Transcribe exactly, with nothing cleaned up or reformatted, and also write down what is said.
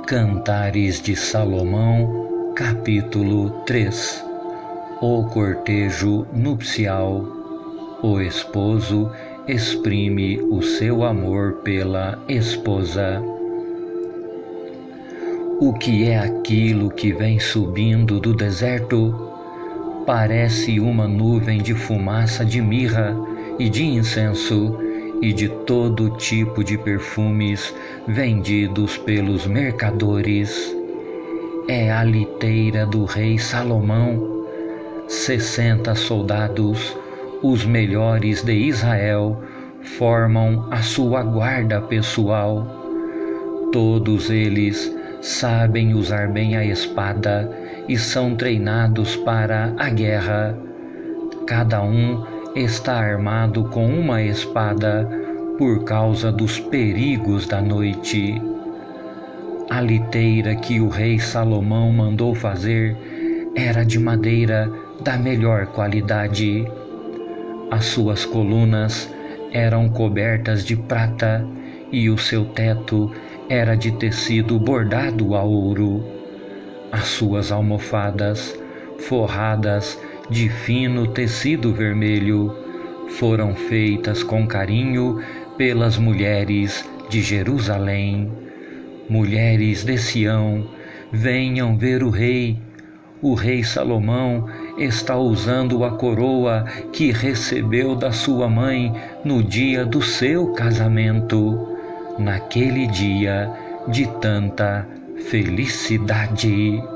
Cantares de Salomão, capítulo três. O cortejo nupcial. O esposo exprime o seu amor pela esposa. O que é aquilo que vem subindo do deserto? Parece uma nuvem de fumaça de mirra e de incenso e de todo tipo de perfumes vendidos pelos mercadores. É a liteira do rei Salomão. Sessenta soldados, os melhores de Israel, formam a sua guarda pessoal. Todos eles sabem usar bem a espada e são treinados para a guerra. Cada um está armado com uma espada por causa dos perigos da noite. A liteira que o rei Salomão mandou fazer era de madeira da melhor qualidade. As suas colunas eram cobertas de prata e o seu teto era de tecido bordado a ouro. As suas almofadas, forradas de fino tecido vermelho, foram feitas com carinho pelas mulheres de Jerusalém. Mulheres de Sião, venham ver o rei. O rei Salomão está usando a coroa que recebeu da sua mãe no dia do seu casamento, naquele dia de tanta felicidade.